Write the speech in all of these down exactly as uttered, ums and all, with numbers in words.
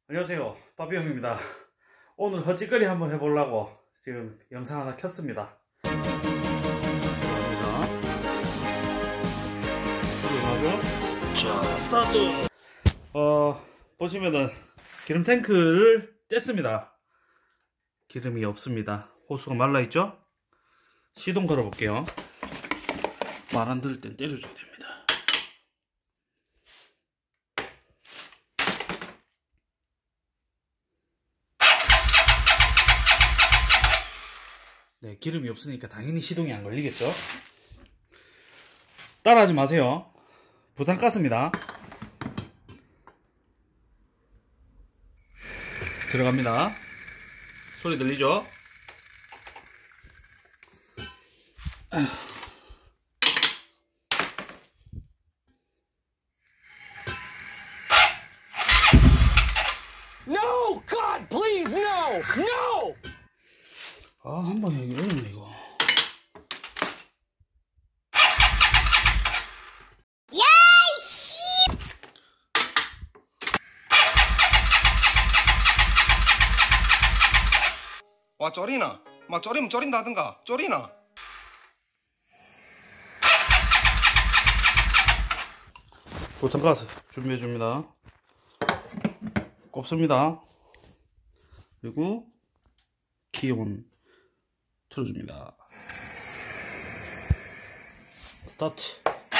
안녕하세요, 빠비형입니다. 오늘 헛짓거리 한번 해보려고 지금 영상 하나 켰습니다. 자, 스타트. 어 보시면은 기름 탱크를 뗐습니다. 기름이 없습니다. 호수가 말라있죠? 시동 걸어볼게요. 말 안 들을 땐 때려줘야 됩니다. 네, 기름이 없으니까 당연히 시동이 안 걸리겠죠? 따라하지 마세요. 부탄가스입니다. 들어갑니다. 소리 들리죠? No! God, please, no! No! 아, 한 방에 여기 어렵네, 이거. 야이씨! 와 쪼리나? 막 쪼리면 쪼린다든가 쪼리나? 부탄가스 준비해줍니다. 꼽습니다. 그리고 기온 틀어줍니다. 스타트.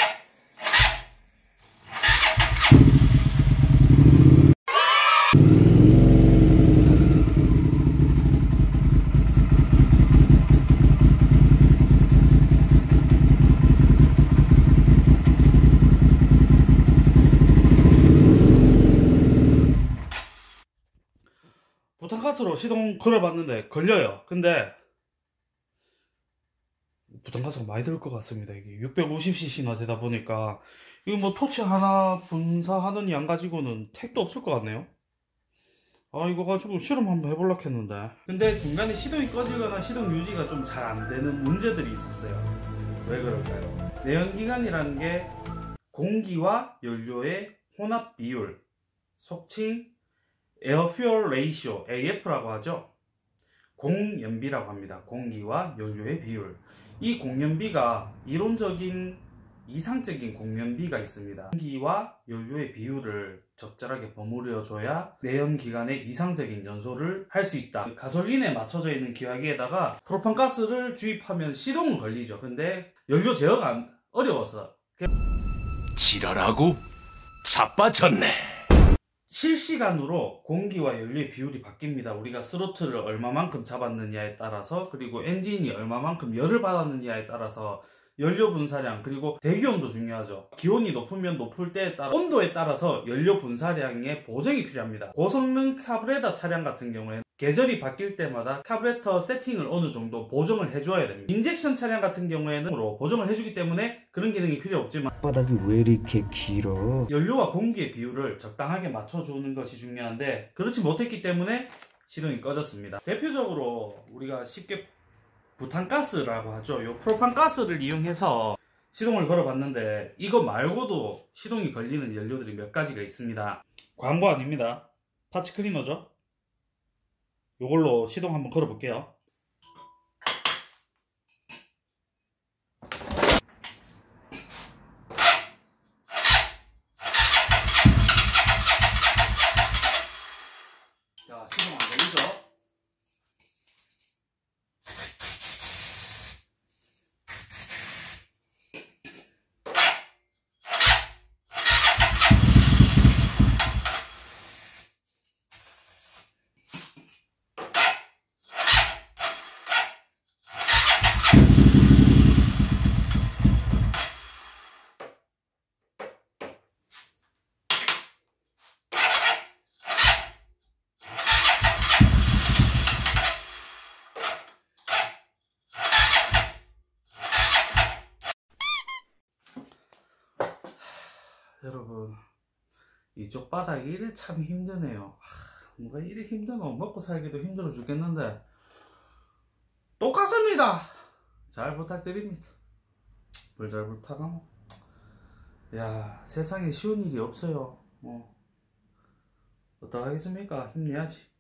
부탄가스로 시동 걸어봤는데 걸려요. 근데 부탄가스가 많이 들 것 같습니다. 이게 육백오십 씨씨나 되다 보니까 이거 뭐 토치 하나 분사하는 양 가지고는 택도 없을 것 같네요. 아, 이거 가지고 실험 한번 해보려고 했는데, 근데 중간에 시동이 꺼지거나 시동 유지가 좀 잘 안 되는 문제들이 있었어요. 왜 그럴까요? 내연기관이라는 게 공기와 연료의 혼합 비율, 속칭 에어퓨얼 레이시오, 에이에프라고 하죠. 공연비라고 합니다. 공기와 연료의 비율. 이 공연비가 이론적인 이상적인 공연비가 있습니다. 공기와 연료의 비율을 적절하게 버무려 줘야 내연기관의 이상적인 연소를 할 수 있다. 가솔린에 맞춰져 있는 기화기에다가 프로판가스를 주입하면 시동은 걸리죠. 근데 연료 제어가 안, 어려워서 지랄하고 자빠졌네. 실시간으로 공기와 연료의 비율이 바뀝니다. 우리가 스로틀을 얼마만큼 잡았느냐에 따라서, 그리고 엔진이 얼마만큼 열을 받았느냐에 따라서 연료 분사량, 그리고 대기온도 중요하죠. 기온이 높으면 높을 때에 따라 온도에 따라서 연료 분사량의 보정이 필요합니다. 고성능 카브레터 차량 같은 경우에는 계절이 바뀔 때마다 카브레터 세팅을 어느 정도 보정을 해줘야 됩니다. 인젝션 차량 같은 경우에는 보정을 해주기 때문에 그런 기능이 필요 없지만 바닥이 왜 이렇게 길어? 연료와 공기의 비율을 적당하게 맞춰주는 것이 중요한데 그렇지 못했기 때문에 시동이 꺼졌습니다. 대표적으로 우리가 쉽게 부탄가스라고 하죠. 이 프로판가스를 이용해서 시동을 걸어봤는데 이거 말고도 시동이 걸리는 연료들이 몇 가지가 있습니다. 광고 아닙니다. 파츠 클리너죠. 이걸로 시동 한번 걸어볼게요. 자, 시동 안 걸리죠? 여러분, 이쪽 바닥이 이래 참 힘드네요. 하, 뭐가 이래 힘드노? 먹고 살기도 힘들어 죽겠는데 똑같습니다. 잘 부탁드립니다. 뭘 잘 부탁하노? 야, 세상에 쉬운 일이 없어요. 뭐 어떡하겠습니까? 힘내야지.